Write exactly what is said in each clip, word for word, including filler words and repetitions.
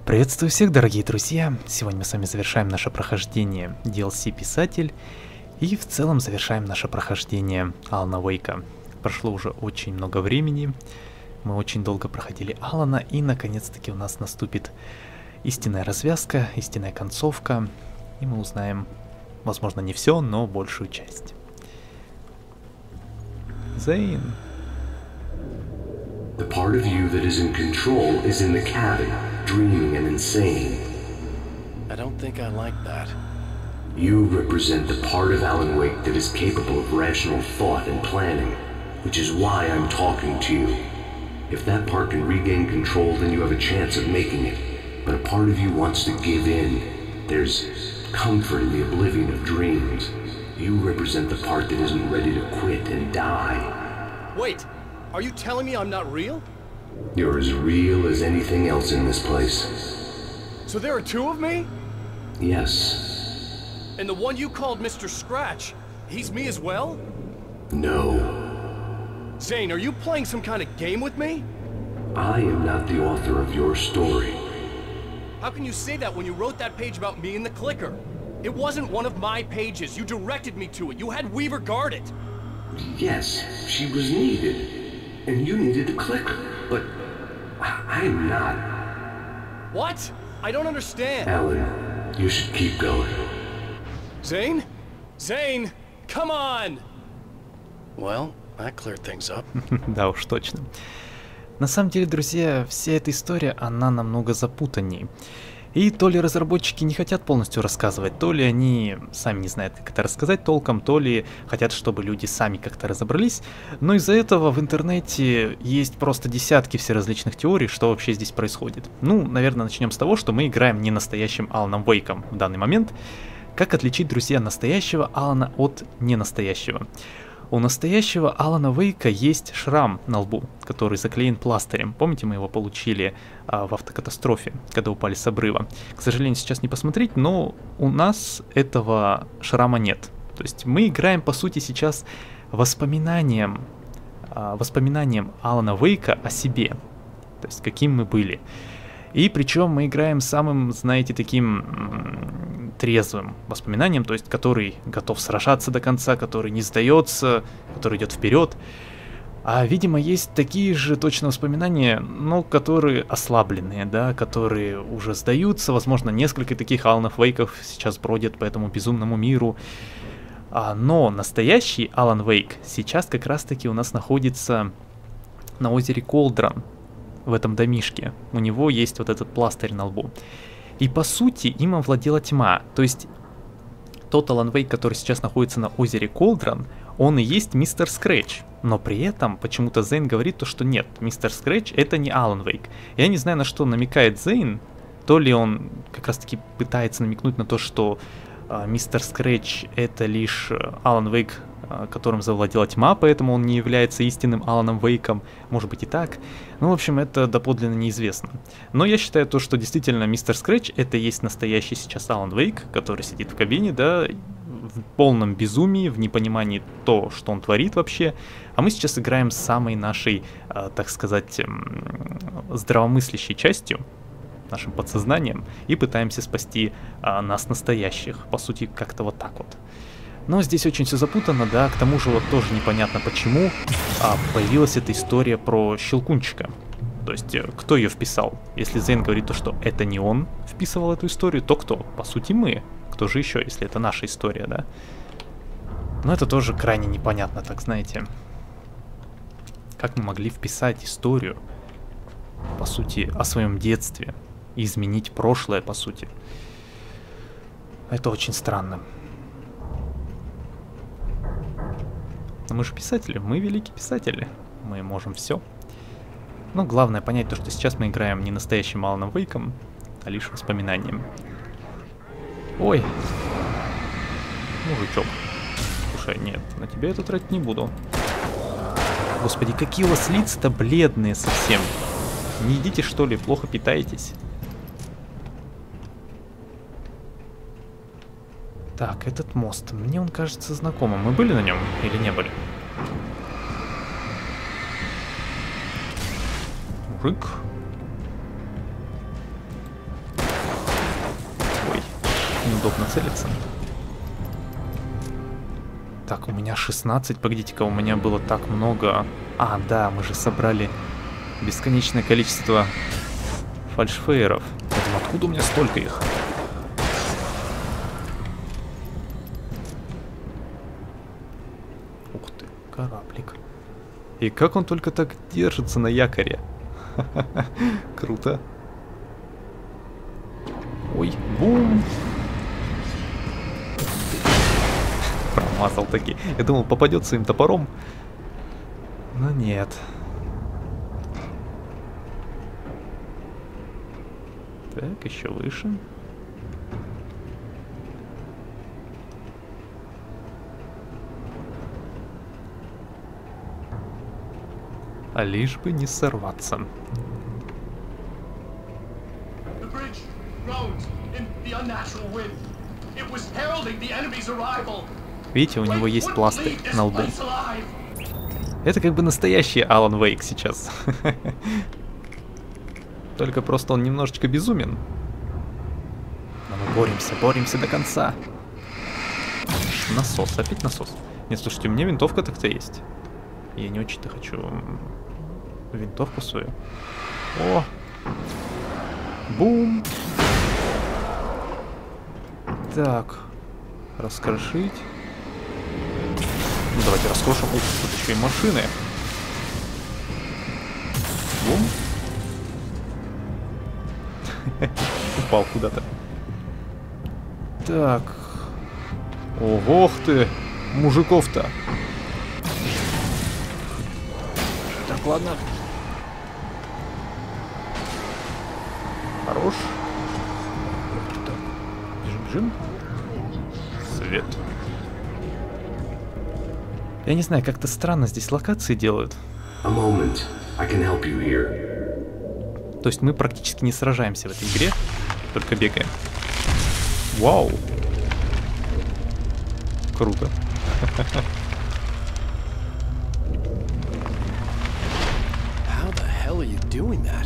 Приветствую всех, дорогие друзья! Сегодня мы с вами завершаем наше прохождение ди эл си «Писатель» и в целом завершаем наше прохождение Алана Вейка. Прошло уже очень много времени, мы очень долго проходили Алана, и наконец-таки у нас наступит истинная развязка, истинная концовка, и мы узнаем, возможно, не все, но большую часть. Зейн. The part of you that is in control is in the cabin, dreaming and insane. I don't think I like that. You represent the part of Alan Wake that is capable of rational thought and planning, which is why I'm talking to you. If that part can regain control, then you have a chance of making it. But a part of you wants to give in. There's comfort in the oblivion of dreams. You represent the part that isn't ready to quit and die. Wait! Are you telling me I'm not real? You're as real as anything else in this place. So there are two of me? Yes. And the one you called Mister Scratch, he's me as well? No. Zane, are you playing some kind of game with me? I am not the author of your story. How can you say that when you wrote that page about me in the clicker? It wasn't one of my pages. You directed me to it. You had Weaver guard it. Yes, she was needed. And you needed the clicker, but I I'm not. What? I don't understand. Alan, you should keep going. Zane? Zane, come on! Well, that cleared things up. Да уж, точно. На самом деле, друзья, вся эта история, она намного запутанней. И то ли разработчики не хотят полностью рассказывать, то ли они сами не знают, как это рассказать толком, то ли хотят, чтобы люди сами как-то разобрались. Но из-за этого в интернете есть просто десятки всеразличных теорий, что вообще здесь происходит. Ну, наверное, начнем с того, что мы играем не настоящим Аланом Вейком в данный момент. Как отличить, друзья, настоящего Алана от ненастоящего? У настоящего Алана Вейка есть шрам на лбу, который заклеен пластырем. Помните, мы его получили а, в автокатастрофе, когда упали с обрыва. К сожалению, сейчас не посмотреть, но у нас этого шрама нет. То есть мы играем, по сути, сейчас воспоминанием, а, воспоминанием Алана Вейка о себе. То есть каким мы были. И причем мы играем самым, знаете, таким трезвым воспоминанием, то есть который готов сражаться до конца, который не сдается, который идет вперед. А, видимо, есть такие же точно воспоминания, но которые ослабленные, да, которые уже сдаются. Возможно, несколько таких Аланов Вейков сейчас бродят по этому безумному миру. А, но настоящий Алан Вейк сейчас как раз-таки у нас находится на озере Колдран. В этом домишке. У него есть вот этот пластырь на лбу. И по сути им овладела тьма. То есть тот Алан Вейк, который сейчас находится на озере Колдран, он и есть Мистер Скретч. Но при этом почему-то Зейн говорит то, что нет, Мистер Скретч это не Алан Вейк. Я не знаю, на что намекает Зейн. То ли он как раз таки пытается намекнуть на то, что э, Мистер Скретч это лишь Алан Вейк, которым завладела тьма, поэтому он не является истинным Аланом Вейком. Может быть и так. Ну, в общем, это доподлинно неизвестно. Но я считаю то, что действительно Мистер Скретч это и есть настоящий сейчас Алан Вейк, который сидит в кабине, да, в полном безумии, в непонимании то, что он творит вообще. А мы сейчас играем с самой нашей, так сказать, здравомыслящей частью, нашим подсознанием, и пытаемся спасти нас настоящих. По сути, как-то вот так вот. Но здесь очень все запутано, да, к тому же вот тоже непонятно почему а, появилась эта история про Щелкунчика. То есть, кто ее вписал? Если Зейн говорит то, что это не он вписывал эту историю, то кто? По сути, мы. Кто же еще, если это наша история, да? Но это тоже крайне непонятно, так знаете. Как мы могли вписать историю, по сути, о своем детстве и изменить прошлое, по сути? Это очень странно. Но мы же писатели, мы великие писатели. Мы можем все. Но главное понять то, что сейчас мы играем не настоящим Аланом Вейком, а лишь воспоминанием. Ой. Мужичок. Слушай, нет, на тебя это тратить не буду. Господи, какие у вас лица-то бледные совсем. Не едите, что ли, плохо питаетесь? Так, этот мост. Мне он кажется знакомым. Мы были на нем или не были? Мужик. очень удобно целиться. Так, у меня шестнадцать. Погодите-ка, у меня было так много. А, да, мы же собрали бесконечное количество фальшфейеров. Поэтому откуда у меня столько их? Ух ты, кораблик. И как он только так держится на якоре? Круто. Ой, бум! Промазал таки. Я думал, попадет своим топором. Но нет. Так, еще выше. А лишь бы не сорваться. Видите, у него есть пластырь на лбу. Это как бы настоящий Алан Вейк сейчас. Только просто он немножечко безумен. Но мы боремся, боремся до конца. Насос, опять насос. Нет, слушайте, у меня винтовка так-то есть. Я не очень-то хочу винтовку свою. О! Бум! Так. Раскрошить. Ну, давайте раскрошим. Ух, тут еще и машины. Бум. Упал куда-то. Так. Ого ты! Мужиков-то! Так, ладно. Хорош. Так. Бежим, бежим. Свет. Я не знаю, как-то странно здесь локации делают. A moment. I can help you here. То есть мы практически не сражаемся в этой игре, только бегаем. Вау! Круто. How the hell are you doing that?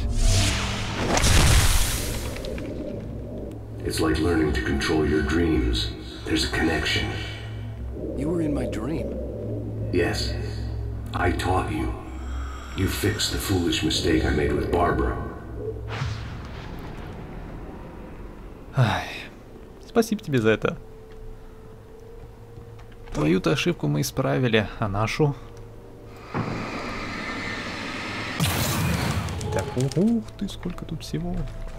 It's like learning to control your dreams. There's a connection. You were in my dream. Yes. I taught you. You fixed the foolish mistake I made with Barbara. Ай, спасибо тебе за это. Твою-то ошибку мы исправили, а нашу? Так, ух ты, сколько тут всего.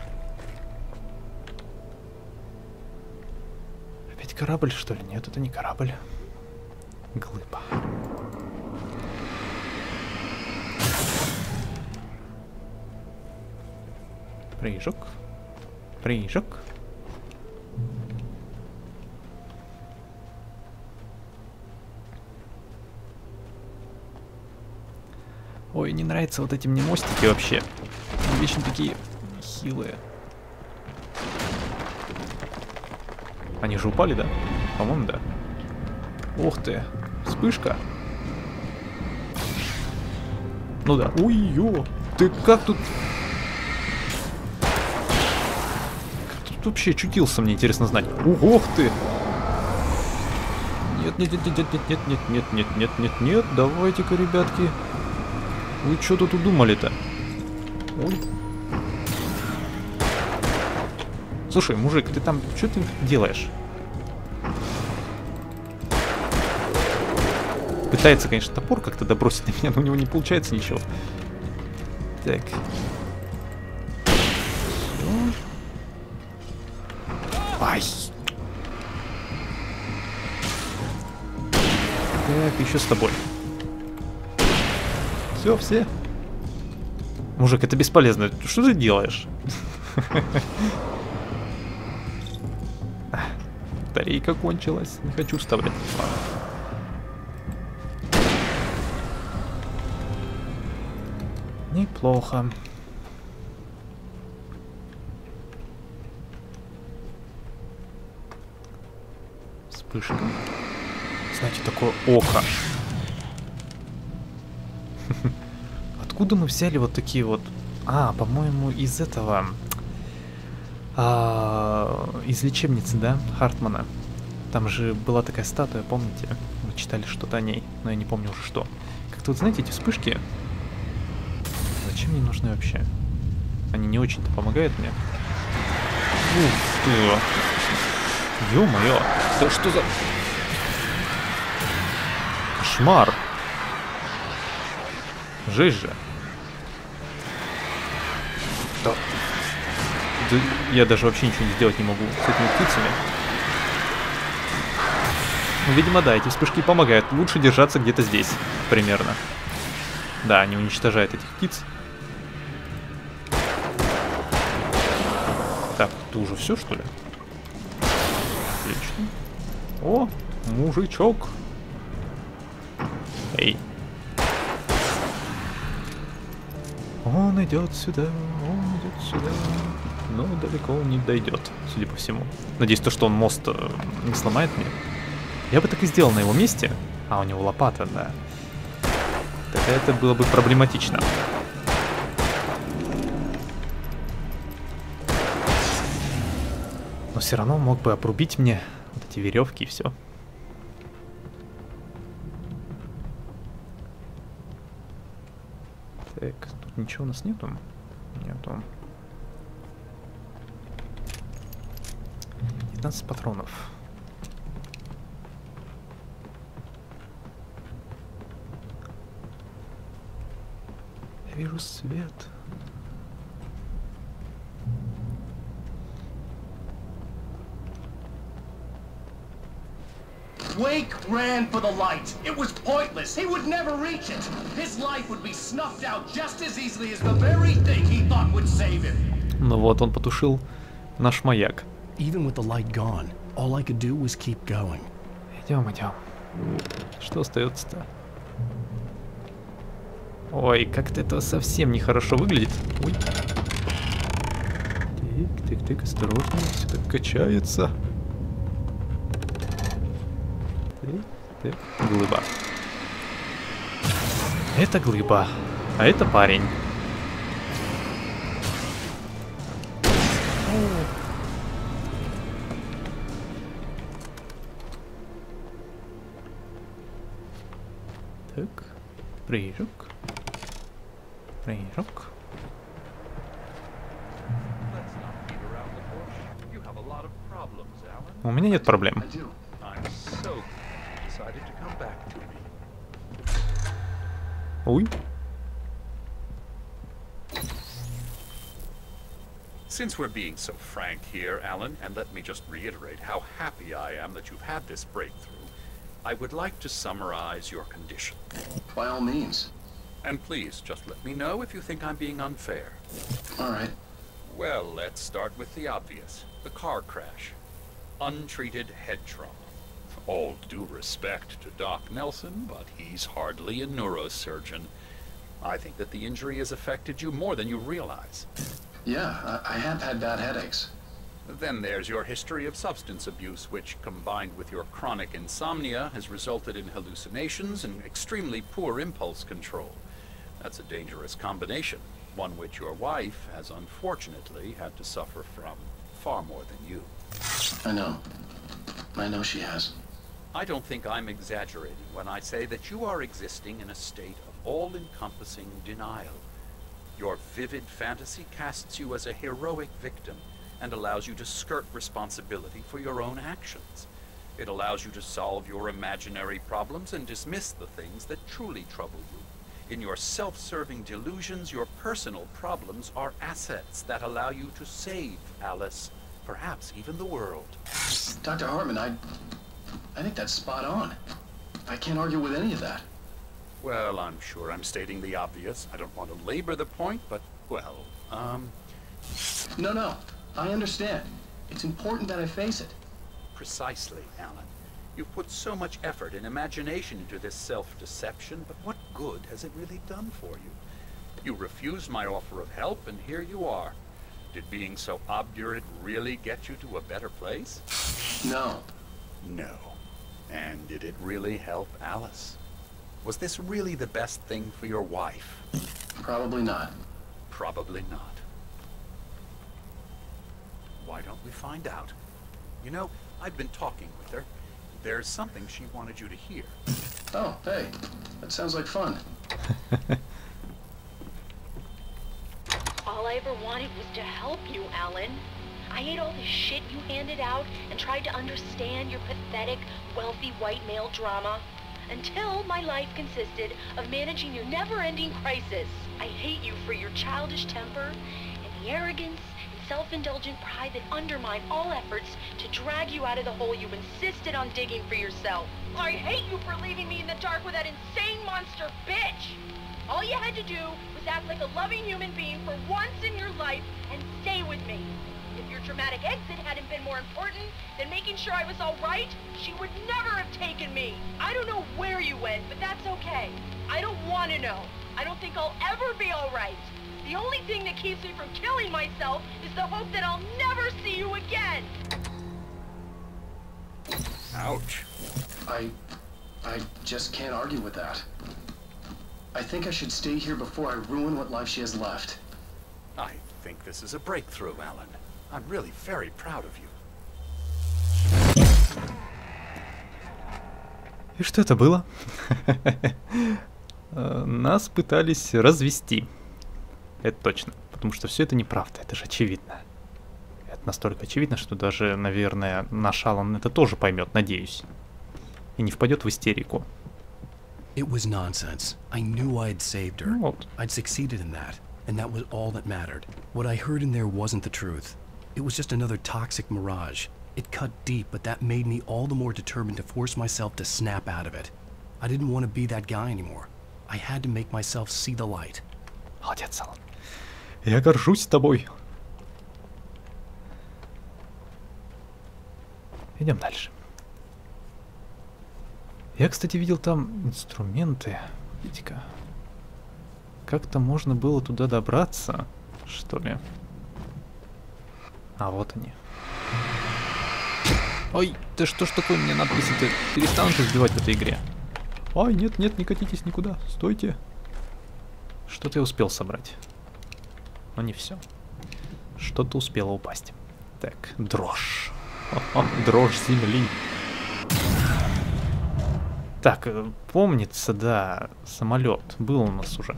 Опять корабль, что ли? Нет, это не корабль. Глыба. Прыжок. Прыжок. Ой, не нравятся вот эти мне мостики вообще. Они вечно такие хилые. Они же упали, да? По-моему, да. Ух ты. Вспышка. Ну да. Ой-ё. Ты как тут... Как тут вообще очутился, мне интересно знать. Ух ты. Нет, нет, нет, нет, нет, нет, нет, нет, нет, нет, нет, нет. Давайте-ка, ребятки. Вы что тут удумали-то? Ой. Слушай, мужик, ты там что ты делаешь? Пытается, конечно, топор как-то добросить на меня, но у него не получается ничего. Так. Всё. Ай. Так, еще с тобой. Все, все. Мужик, это бесполезно. Что ты делаешь? Батарейка кончилась. Не хочу вставлять. Неплохо. Вспышка. Знаете, такое око. Откуда мы взяли вот такие вот... А, по-моему, из этого... А, из лечебницы, да, Хартмана. Там же была такая статуя, помните? Мы читали что-то о ней, но я не помню уже что. Как-то вот, знаете, эти вспышки, зачем мне нужны вообще? Они не очень-то помогают мне. Ух ты! Ё-моё! Да что за... Кошмар! Жесть же! Да. Да, я даже вообще ничего сделать не могу с этими птицами. Ну, видимо, да, эти вспышки помогают. Лучше держаться где-то здесь, примерно. Да, они уничтожают этих птиц. Так, это уже все, что ли? Отлично. О, мужичок. Эй. Он идет сюда, он идет сюда, но далеко не дойдет, судя по всему. Надеюсь, то, что он мост э, не сломает мне. Я бы так и сделал на его месте. А, у него лопата, да. Тогда это было бы проблематично. Но все равно мог бы обрубить мне вот эти веревки и все. Так, тут ничего у нас нету? Нету. девятнадцать патронов. Я вижу свет. Wake ran for the light. It was pointless. He would never reach it. His life would be snuffed out just as easily as the very thing he thought would save him. Ну вот, он потушил наш маяк. Even with the light gone, all I could do was keep going. Идем, идем. Что остается-то? Ой, как-то это совсем нехорошо выглядит. Ой. Так, так, так, осторожно, все так качается. Так, так, глыба. Это глыба, а это парень. Так, прыжок. Прыжок. У меня нет проблем. Ой. Since we're being so frank here, Alan, and let me just reiterate how happy I am that you've had this breakthrough, I would like to summarize your condition. By all means. And please, just let me know if you think I'm being unfair. All right. Well, let's start with the obvious. The car crash. Untreated head trauma. All due respect to Doc Nelson, but he's hardly a neurosurgeon. I think that the injury has affected you more than you realize. Yeah, I, I have had bad headaches. Then there's your history of substance abuse, which, combined with your chronic insomnia, has resulted in hallucinations and extremely poor impulse control. That's a dangerous combination, one which your wife has unfortunately had to suffer from far more than you. I know. I know she has. I don't think I'm exaggerating when I say that you are existing in a state of all-encompassing denial. Your vivid fantasy casts you as a heroic victim and allows you to skirt responsibility for your own actions. It allows you to solve your imaginary problems and dismiss the things that truly trouble you. In your self-serving delusions, your personal problems are assets that allow you to save Alice, perhaps even the world. Doctor Hartman, I... I think that's spot on. I can't argue with any of that. Well, I'm sure I'm stating the obvious. I don't want to labor the point, but, well, um... No, no. I understand. It's important that I face it. Precisely, Alan. You've put so much effort and imagination into this self-deception, but what good has it really done for you? You refused my offer of help, and here you are. Did being so obdurate really get you to a better place? No. No. And did it really help Alice? Was this really the best thing for your wife? Probably not. Probably not. why don't we find out? You know, I've been talking with her. There's something she wanted you to hear. Oh, hey. That sounds like fun. All I ever wanted was to help you, Alan. I ate all the shit you handed out and tried to understand your pathetic, wealthy white male drama. Until my life consisted of managing your never-ending crisis. I hate you for your childish temper and the arrogance and self-indulgent pride that undermine all efforts to drag you out of the hole you insisted on digging for yourself. I hate you for leaving me in the dark with that insane monster bitch! All you had to do was act like a loving human being for once in your life and stay with me. If your dramatic exit hadn't been more important than making sure I was all right, she would never have taken me. I don't know where you went, but that's okay. I don't want to know. I don't think I'll ever be all right. The only thing that keeps me from killing myself is the hope that I'll never see you again. Ouch. I... I just can't argue with that. I think I should stay here before I ruin what life she has left. I think this is a breakthrough, Alan. I'm really very proud of you. И что это было? Нас пытались развести. Это точно. Потому что все это неправда, это же очевидно. Это настолько очевидно, что даже, наверное, наш Алан это тоже поймет, надеюсь. И не впадет в истерику. It was nonsense. I knew I'd saved her. Вот. I'd succeeded in that, and that was all that mattered. What I heard in there wasn't the truth. It was just another toxic mirage. It cut deep, but that made me all the more determined to force myself to snap out of it. I didn't want to be that guy anymore. I had to make myself see the light. Молодец, Алан. Я горжусь тобой. Идем дальше. Я, кстати, видел там инструменты. Видите-ка. Как-то можно было туда добраться, что ли? А вот они. Ой, да что ж такое, мне надписи-то перестанут избивать в этой игре. Ой, нет, нет, не катитесь никуда, стойте. Что-то я успел собрать. Но не все. Что-то успело упасть. Так, дрожь. О-о, дрожь земли. Так, помнится, да, самолет был у нас уже.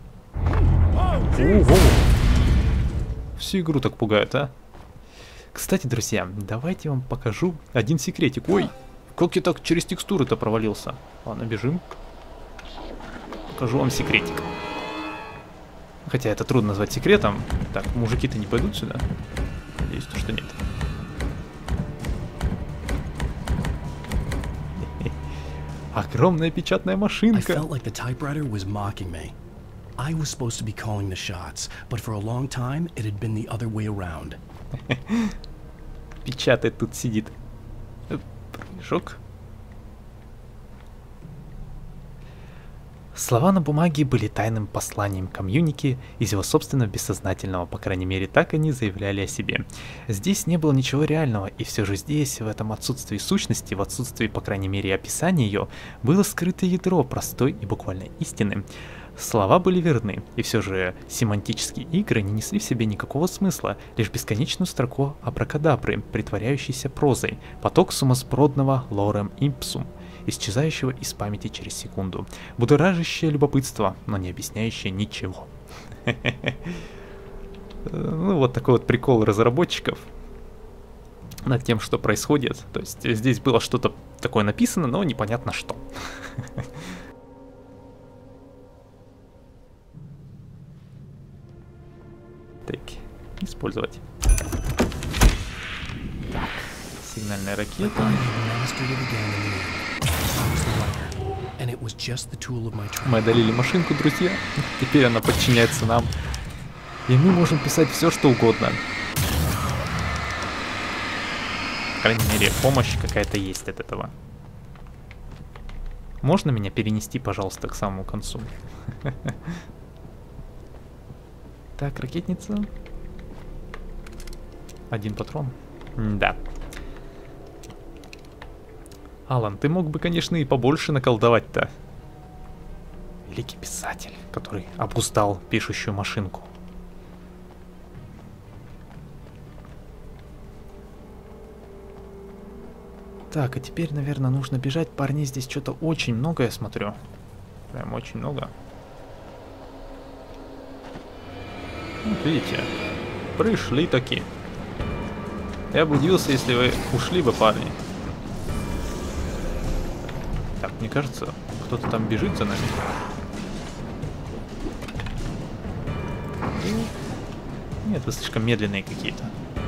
Ого! Всю игру так пугает, а? Кстати, друзья, давайте я вам покажу один секретик. Ой, как я так через текстуры-то провалился. Ладно, бежим. Покажу вам секретик. Хотя это трудно назвать секретом. Так, мужики-то не пойдут сюда? Надеюсь, что нет. Огромная печатная машинка. I felt like the typewriter was mocking me. I was supposed to be calling the shots, but for a long time it had been the other way around. Печатает тут сидит. Прыжок. Слова на бумаге были тайным посланием комьюники из его собственного бессознательного, по крайней мере, так они заявляли о себе. Здесь не было ничего реального, и все же здесь, в этом отсутствии сущности, в отсутствии, по крайней мере, описания ее, было скрытое ядро простой и буквальной истины. Слова были верны, и все же семантические игры не несли в себе никакого смысла, лишь бесконечную строку абракадабры, притворяющейся прозой, поток сумасбродного лорем импсум, исчезающего из памяти через секунду, будоражащее любопытство, но не объясняющее ничего. Ну вот такой вот прикол разработчиков над тем, что происходит. То есть здесь было что-то такое написано, но непонятно что. Так, использовать. Так, сигнальная ракета. Мы одолели машинку, друзья. Теперь она подчиняется нам. И мы можем писать все, что угодно. По крайней мере, помощь какая-то есть от этого. Можно меня перенести, пожалуйста, к самому концу? Так, ракетница. Один патрон. Да. Алан, ты мог бы, конечно, и побольше наколдовать-то. Великий писатель, который обуздал пишущую машинку. Так, а теперь, наверное, нужно бежать. Парней здесь что-то очень много, я смотрю. Прям очень много. Вот видите, пришли такие. Я бы удивился, если вы ушли бы, парни. Так, мне кажется, кто-то там бежит за нами. Нет, вы слишком медленные какие-то.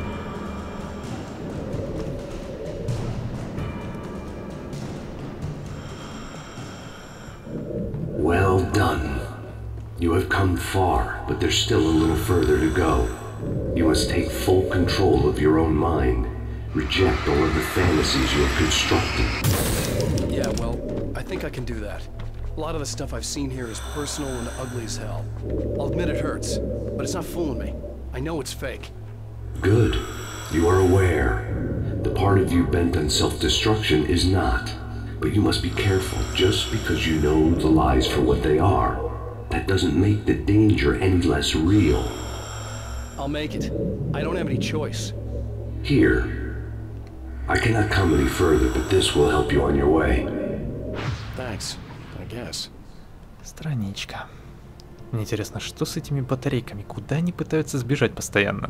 Well done. You have come far, but there's still a little further to go. You must take full control of your own mind. Reject all of the fantasies you have constructed. Yeah, well, I think I can do that. A lot of the stuff I've seen here is personal and ugly as hell. I'll admit it hurts, but it's not fooling me. I know it's fake. Good. You are aware. The part of you bent on self-destruction is not. But you must be careful. Just because you know the lies for what they are, that doesn't make the danger any less real. I'll make it. I don't have any choice. Here. I cannot come any further, but this will help you on your way. Thanks, I guess. Страничка. Мне интересно, что с этими батарейками? Куда они пытаются сбежать постоянно?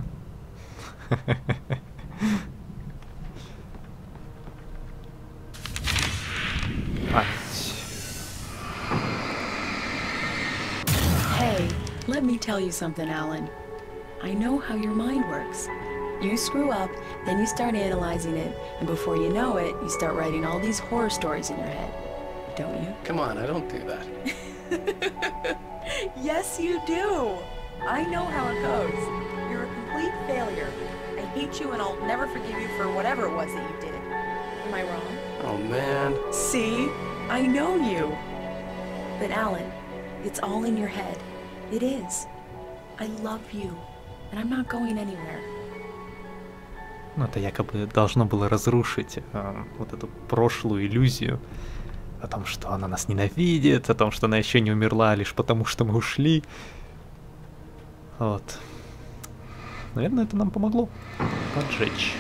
Hey, let me tell you something, Alan. I know how your mind works. You screw up, then you start analyzing it, and before you know it, you start writing all these horror stories in your head. Don't you? Come on, I don't do that. Yes, you do. I know how it goes. You're a complete failure. I hate you and I'll never forgive you for whatever it was that you did. Am I wrong? Oh, man. See? I know you. But Alan, it's all in your head. It is. I love you, and I'm not going anywhere. Ну, это якобы должно было разрушить э, вот эту прошлую иллюзию о том, что она нас ненавидит, о том, что она еще не умерла лишь потому, что мы ушли. Вот. Наверное, это нам помогло поджечь.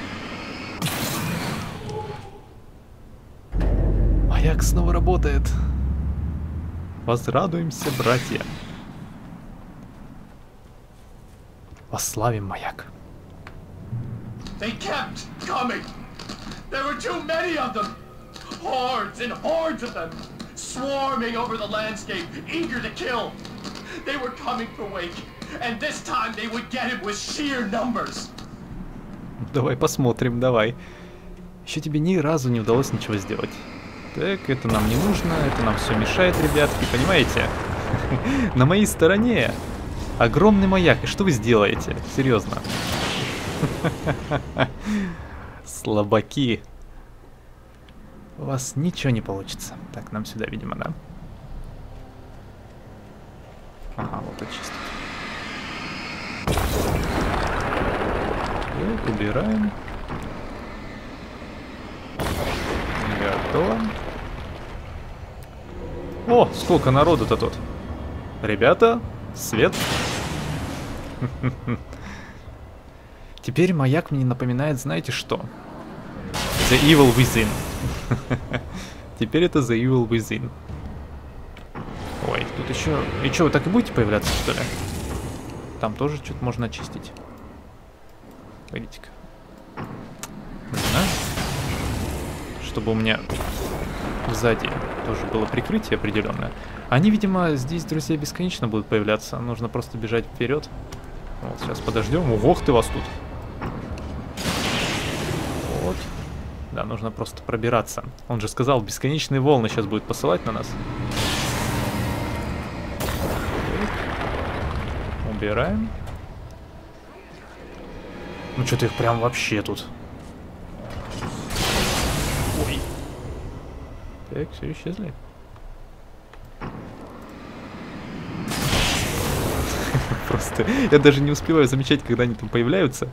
Маяк снова работает. Возрадуемся, братья. Восславим маяк. They kept coming. There were too many of them. Hordes and hordes of them, swarming over the landscape, eager to kill. They were coming for Wake, and this time they would get him with sheer numbers. Давай посмотрим, давай. Еще тебе ни разу не удалось ничего сделать. Так, это нам не нужно, это нам все мешает, ребятки, понимаете? На моей стороне огромный маяк, и что вы сделаете? Серьезно. Слабаки. У вас ничего не получится. Так, нам сюда, видимо, да? Ага, вот очистить. Так, убираем. Готово. О, сколько народу-то тут. Ребята, свет. Теперь маяк мне напоминает, знаете что? The Evil Within. Теперь это The Evil Within. Ой, тут еще... И что, вы так и будете появляться, что ли? Там тоже что-то можно очистить. Погодите-ка. Чтобы у меня сзади тоже было прикрытие определенное. Они, видимо, здесь, друзья, бесконечно будут появляться. Нужно просто бежать вперед. Вот, сейчас подождем. Ох ты вас тут. Вот. Да, нужно просто пробираться. Он же сказал, бесконечные волны сейчас будет посылать на нас. Так. Убираем. Ну что-то их прям вообще тут. Ой. Так, все исчезли. Просто я даже не успеваю замечать, когда они там появляются.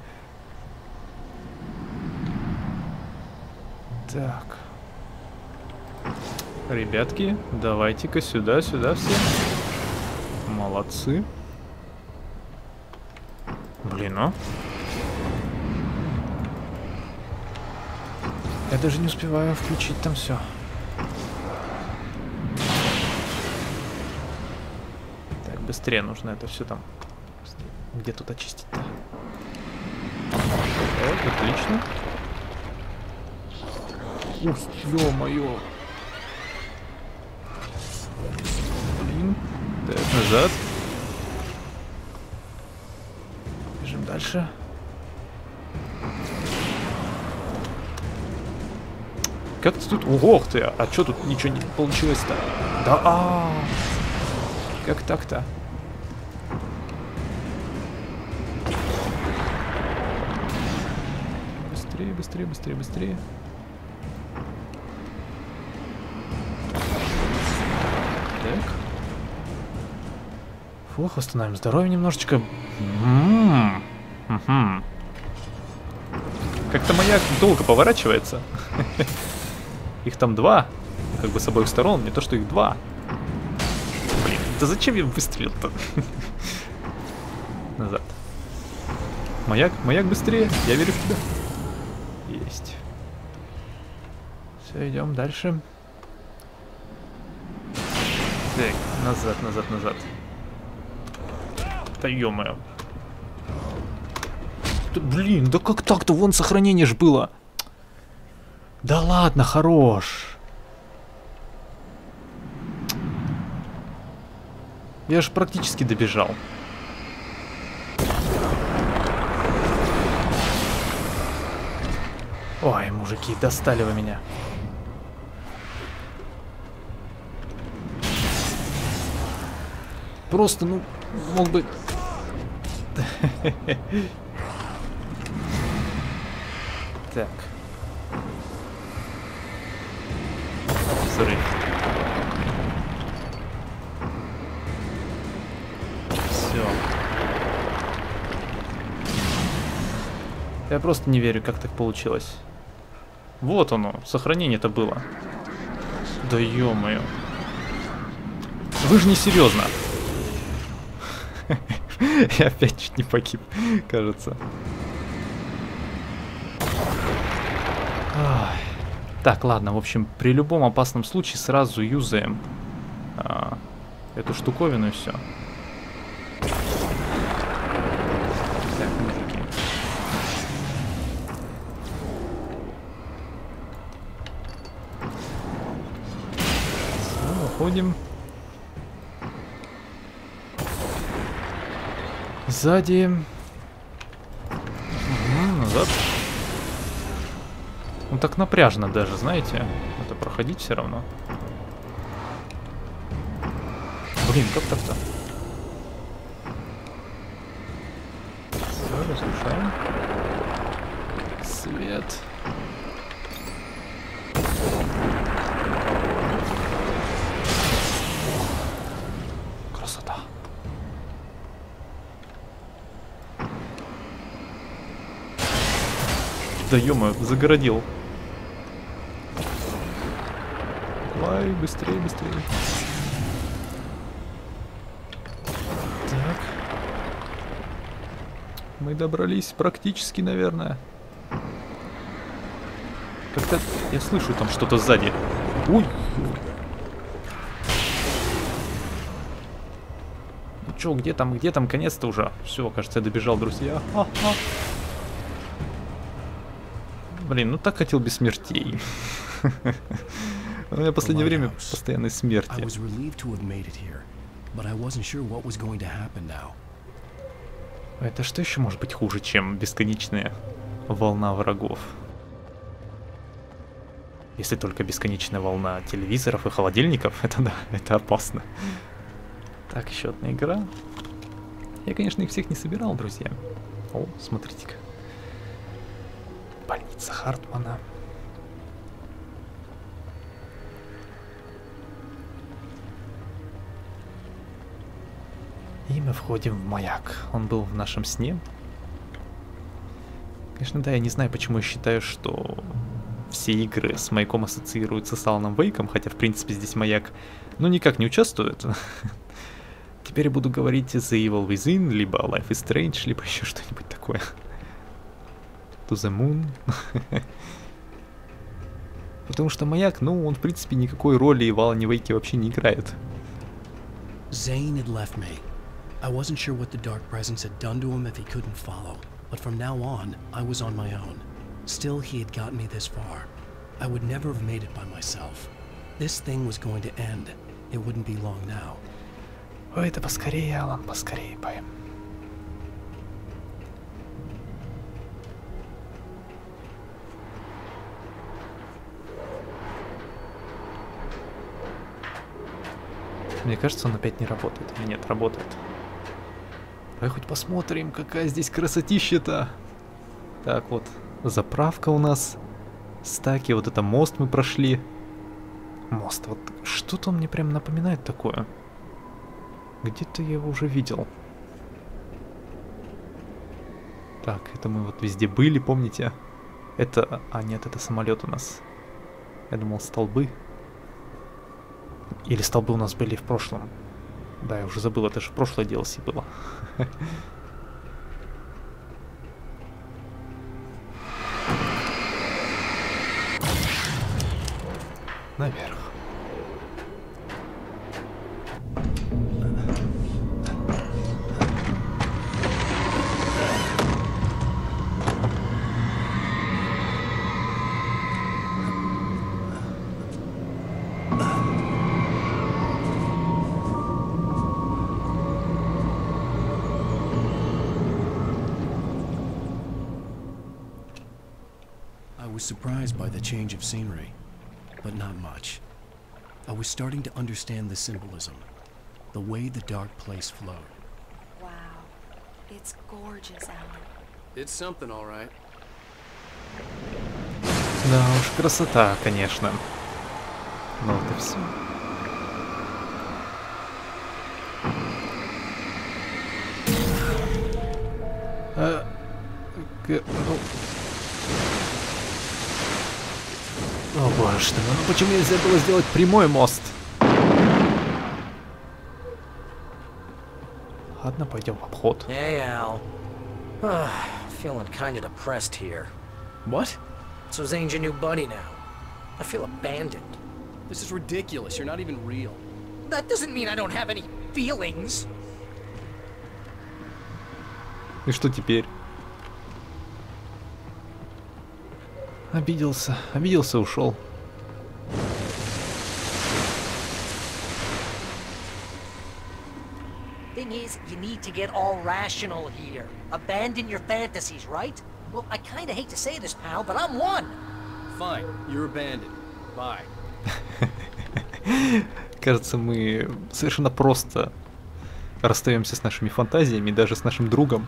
Так. Ребятки, давайте-ка сюда, сюда все. Молодцы. Блин, а? Я даже не успеваю включить там все. Так, быстрее нужно это все там. Где тут очистить-то? Так, отлично. Ух, ё-моё. Блин. Так, назад. Бежим дальше. Как ты тут? Ого ты! А чё тут ничего не получилось-то? Да, а, -а, а Как так-то? Быстрее, быстрее, быстрее, быстрее. Так. Фух, восстановим здоровье немножечко. М-м-м. Угу. Как-то маяк долго поворачивается. Их там два. Как бы с обоих сторон, не то что их два. Блин, да зачем я выстрелил-то? Назад. Маяк, маяк быстрее. Я верю в тебя. Есть. Все, идем дальше. Так, назад, назад, назад. Да ё-моё. Да, блин, да как так-то? Вон сохранение ж было. Да ладно, хорош. Я же практически добежал. Ой, мужики, достали вы меня. Просто, ну, мог бы... Так. Взрыв. Все. Я просто не верю, как так получилось. Вот оно, сохранение-то было. Да ё-моё. Вы же не серьезно. Я опять чуть не погиб, кажется. Ой. Так, ладно, в общем, при любом опасном случае сразу юзаем а, эту штуковину и все. Так, мужики. Все, уходим. Сзади. Угу, назад. Ну так напряжно даже, знаете. Это проходить все равно. Блин, как так-то? Все, разрушаем. Свет. Красота. Да ё-моё, загородил. Давай, быстрее, быстрее. Так. Мы добрались практически, наверное. Как-то я слышу там что-то сзади. Ой. Ну чё, где там, где там, конец-то уже? Все, кажется, я добежал, друзья. А-а. Блин, ну так хотел без смертей. У меня в последнее время постоянные смерти. Это что еще может быть хуже, чем бесконечная волна врагов? Если только бесконечная волна телевизоров и холодильников, это да, это опасно. Так, еще одна игра. Я, конечно, их всех не собирал, друзья. О, смотрите-ка. Больница Хартмана. И мы входим в маяк. Он был в нашем сне. Конечно, да, я не знаю, почему я считаю, что все игры с маяком ассоциируются с Аланом Вейком, хотя, в принципе, здесь маяк, ну, никак не участвует. Теперь я буду говорить The Evil Within, либо Life is Strange, либо еще что-нибудь такое. To the Moon. Потому что маяк, ну, он в принципе никакой роли в Алане Вейке вообще не играет. Zane had left me. I wasn't sure what the dark presence had done to him if he couldn't follow, but from now on, I was on my own. Still, he had gotten me this far. I would never have made it by myself. This thing was going to end. It wouldn't be long now. Ой, да поскорее, Алан, поскорее бы. Мне кажется, он опять не работает. Или нет, работает. Давай хоть посмотрим, какая здесь красотища-то. Так, вот, заправка у нас. Стаки, вот это мост мы прошли. Мост, вот что-то он мне прям напоминает такое. Где-то я его уже видел. Так, это мы вот везде были, помните? Это... А, нет, это самолет у нас. Я думал, столбы. Или столбы у нас были в прошлом. Да, я уже забыл, это же в прошлой ди эл си было. Наверх. I was surprised by the change of scenery, but not much. I was starting to understand the symbolism, the way the dark place flowed. Wow, it's gorgeous, Alan. It's something, all right. Да уж, красота, конечно. Ну вот и все. А, к, ну... О боже ты, ну почему нельзя было сделать прямой мост? Ладно, пойдем в обход. Hey, Al. Feeling kind of depressed here. What? So Zane's your new buddy now. I feel abandoned. This is ridiculous. You're not even real. That doesn't mean I don't have any feelings. И что теперь? Обиделся, обиделся, ушел. Thing is, you need to get all rational here. Abandon your fantasies, right? Well, I kind of hate to say this, pal, but I'm one. Fine. You're abandoned. Bye. Кажется, мы совершенно просто расстаемся с нашими фантазиями, даже с нашим другом.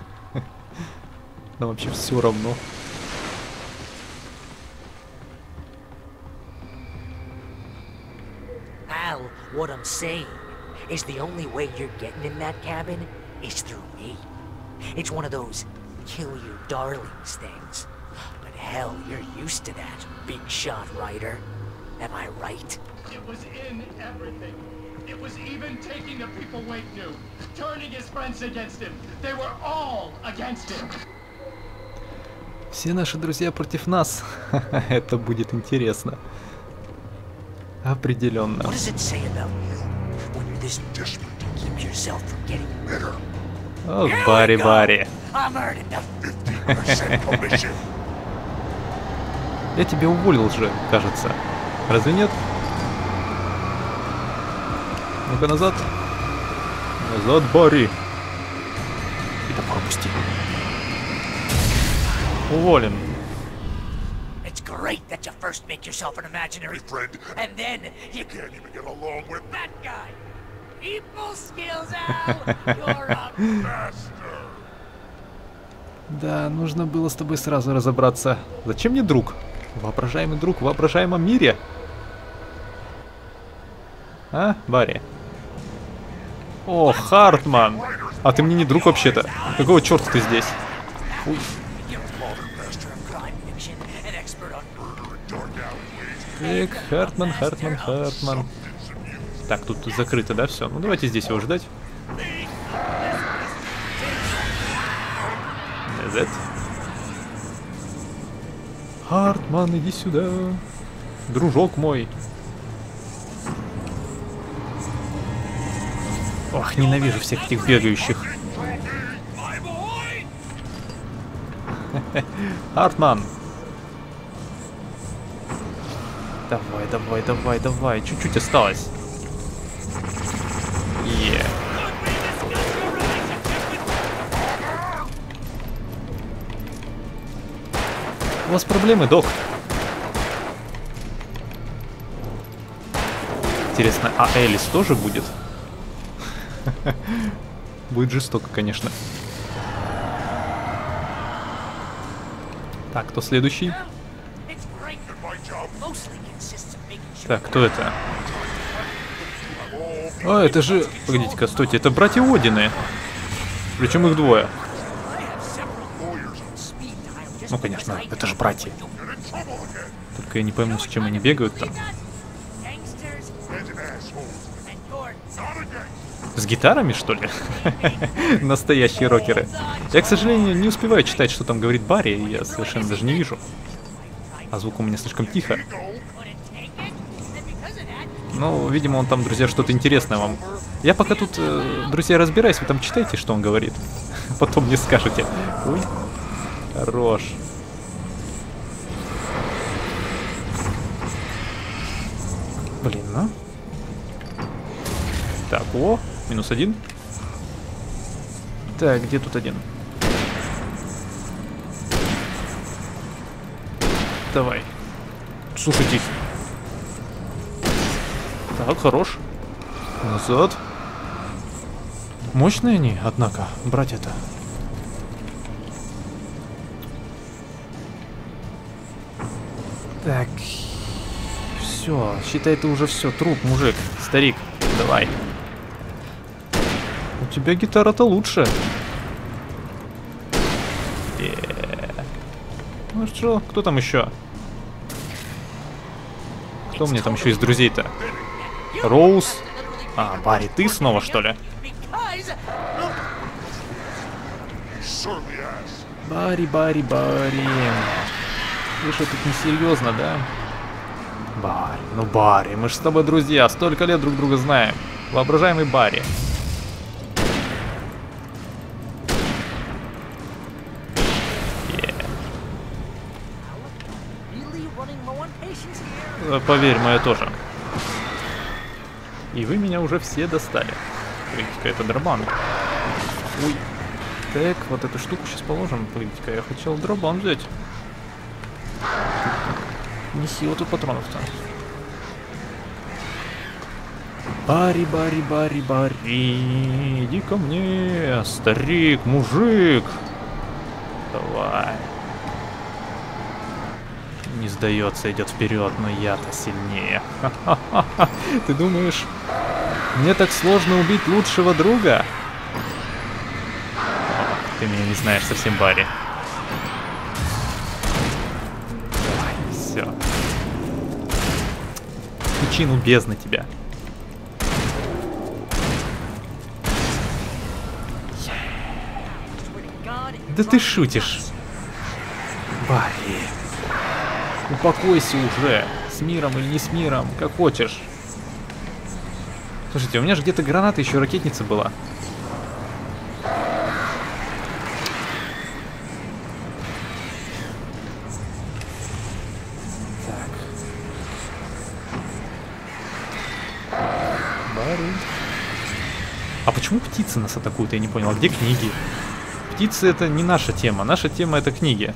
Нам вообще все равно. Al, what I'm saying is the only way you're getting in that cabin is through me. It's one of those kill your darlings things. But hell, you're used to that, big shot writer. Am I right? It was in everything. It was even taking the people Wake knew, turning his friends against him. They were all against him. Все наши друзья против нас. Это будет интересно. Определенно. What does it say about you when you're this desperate to keep yourself from getting better? О, Барри, Барри. I'm earning the fifty percent commission. Я тебя уволил же, кажется. Разве нет? Ну-ка назад. Назад, Барри. И так пропусти. Уволен. It's great that you first make yourself an imaginary friend, and then you can't even get along with that guy. People skills, Al. You're a master. Да, нужно было с тобой сразу разобраться. Зачем мне друг? Воображаемый друг в воображаемом мире. А, Барри? О, Хартман! А ты мне не друг вообще-то. Какого черта ты здесь? Фу. Так, Хартман, Хартман, Хартман. Так, тут закрыто, да, все? Ну давайте здесь его ждать. Назад. Хартман, иди сюда. Дружок мой. Ох, ненавижу всех этих бегающих. Артман. Давай, давай, давай, давай. Чуть-чуть осталось. Е. У вас проблемы, док? Интересно, а Элис тоже будет? Будет жестоко, конечно. Так, кто следующий? Так, кто это? А, это же... Погодите-ка, стойте, это братья Одины. Причем их двое. Ну, конечно, это же братья. Только я не пойму, с чем они бегают там. С гитарами, что ли? Настоящие рокеры. Я, к сожалению, не успеваю читать, что там говорит Барри, я совершенно даже не вижу. А звук у меня слишком тихо. Ну, видимо, он там, друзья, что-то интересное вам. Я пока тут, э, друзья, разбираюсь, вы там читайте, что он говорит. Потом мне скажете. Ой, хорош. Блин, ну. Так, о, минус один. Так, где тут один? Давай. Слушайте. Так, хорош. Назад. Мощные они, однако, братья-то. Так. Все, считай, ты уже все, труп, мужик, старик. Давай. У тебя гитара-то лучше. Yeah. Ну что, кто там еще? Кто мне там еще из друзей-то? Роуз. А, Барри, ты снова, что ли? Барри, Барри, Барри. Вы что, тут несерьезно, да? Барри, ну Барри, мы же с тобой друзья, столько лет друг друга знаем. Воображаемый Барри. Yeah. Поверь, моя тоже. И вы меня уже все достали. Погодите-ка, это дробан. Ой. Так, вот эту штуку сейчас положим. Погодите-ка, я хотел дробан взять. Неси вот тут патронов-то. Барри, Барри, Барри, Барри, иди ко мне, старик, мужик. Давай. Не сдается, идет вперед, но я-то сильнее. Ты думаешь, мне так сложно убить лучшего друга? О, ты меня не знаешь совсем, Барри. Все. Пучину бездны тебя. Да ты шутишь. Барри. Упокойся уже. С миром или не с миром, как хочешь. Слушайте, у меня же где-то граната, еще ракетница была. Так. Барри. А почему птицы нас атакуют, я не понял. А где книги? Птицы это не наша тема. Наша тема это книги.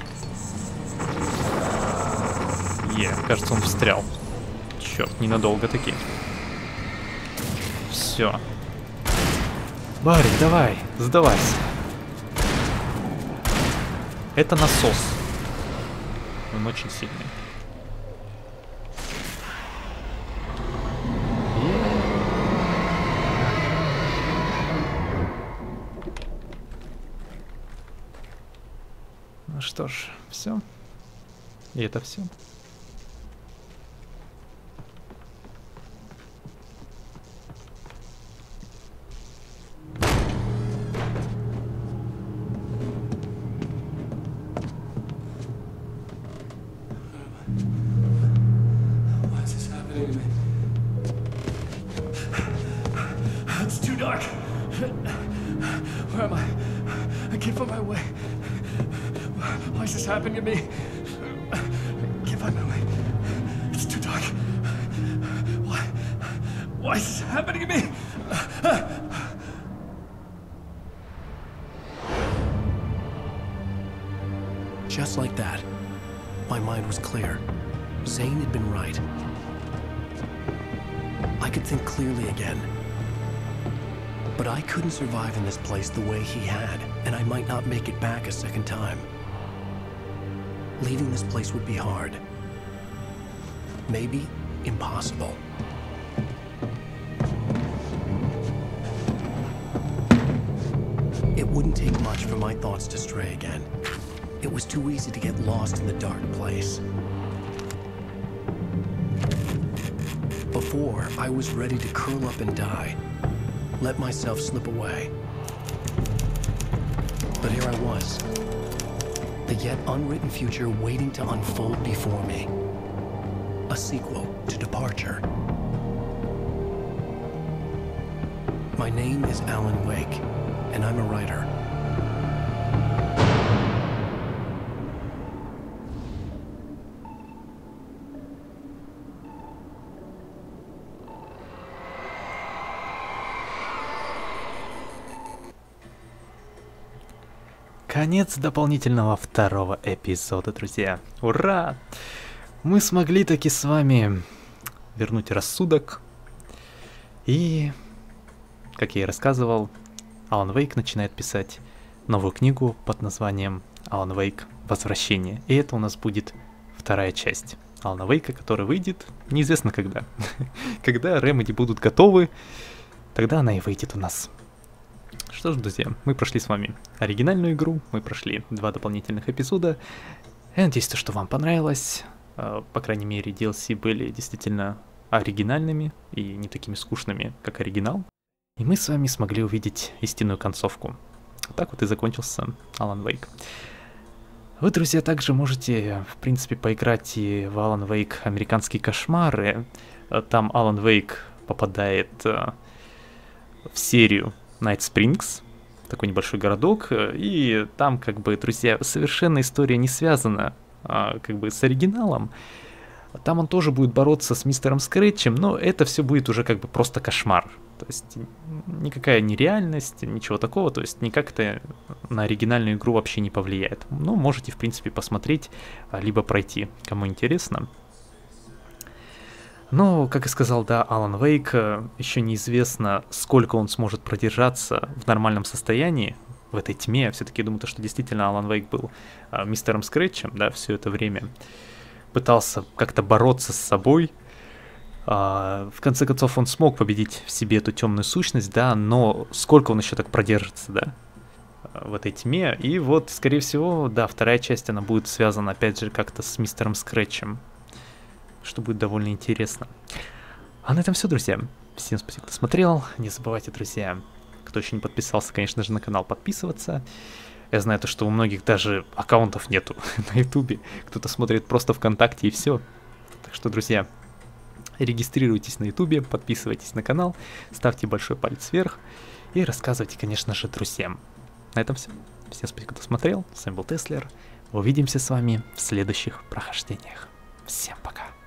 Е, кажется, он встрял. Черт, ненадолго таки. Все. Барри, давай, сдавайся. Это насос. Он очень сильный. Ну что ж, все. И это все. dark. Where am I? I can't find my way. Why is this happening to me? I can't find my way. It's too dark. Why? Why is this happening to me? Just like that, my mind was clear. Zane had been right. I could think clearly again. But I couldn't survive in this place the way he had, and I might not make it back a second time. Leaving this place would be hard. Maybe impossible. It wouldn't take much for my thoughts to stray again. It was too easy to get lost in the dark place. Before, I was ready to curl up and die. Let myself slip away. But here I was. The yet unwritten future waiting to unfold before me. A sequel to Departure. My name is Alan Wake, and I'm a writer. Конец дополнительного второго эпизода, друзья. Ура! Мы смогли таки с вами вернуть рассудок. И, как я и рассказывал, Алан Вейк начинает писать новую книгу под названием Алан Вейк Возвращение. И это у нас будет вторая часть Алана Вейка, которая выйдет неизвестно когда. Когда Remedy будут готовы, тогда она и выйдет у нас. Что ж, друзья, мы прошли с вами оригинальную игру, мы прошли два дополнительных эпизода. Я надеюсь, что вам понравилось. По крайней мере, ди эл си были действительно оригинальными и не такими скучными, как оригинал. И мы с вами смогли увидеть истинную концовку. Так вот и закончился Alan Wake. Вы, друзья, также можете, в принципе, поиграть и в Alan Wake Американские кошмары. Там Alan Wake попадает в серию Night Springs, такой небольшой городок, и там, как бы, друзья, совершенно история не связана, а, как бы, с оригиналом. Там он тоже будет бороться с мистером Скретчем, но это все будет уже как бы просто кошмар. То есть никакая нереальность, ничего такого, то есть никак это на оригинальную игру вообще не повлияет. Но можете, в принципе, посмотреть, либо пройти, кому интересно. Но, как и сказал, да, Alan Wake, еще неизвестно, сколько он сможет продержаться в нормальном состоянии, в этой тьме. Все-таки думаю, что действительно Alan Wake был а, мистером Скретчем, да, все это время. Пытался как-то бороться с собой. А, в конце концов, он смог победить в себе эту темную сущность, да, но сколько он еще так продержится, да, в этой тьме. И вот, скорее всего, да, вторая часть, она будет связана, опять же, как-то с мистером Скретчем, что будет довольно интересно. А на этом все, друзья. Всем спасибо, кто смотрел. Не забывайте, друзья, кто еще не подписался, конечно же, на канал, подписываться. Я знаю, то, что у многих даже аккаунтов нету на ютубе. Кто-то смотрит просто ВКонтакте и все. Так что, друзья, регистрируйтесь на ютубе, подписывайтесь на канал, ставьте большой палец вверх и рассказывайте, конечно же, друзьям. На этом все. Всем спасибо, кто смотрел. С вами был Теслер. Увидимся с вами в следующих прохождениях. Всем пока.